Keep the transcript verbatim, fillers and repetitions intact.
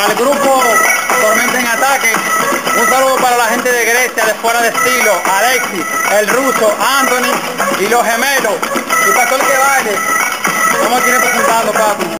Para el grupo Tormenta en Ataque, un saludo para la gente de Grecia, de Fuera de Estilo, Alexis, el ruso, Anthony y los gemelos. Y para todo el que baile, estamos aquí representando, papi.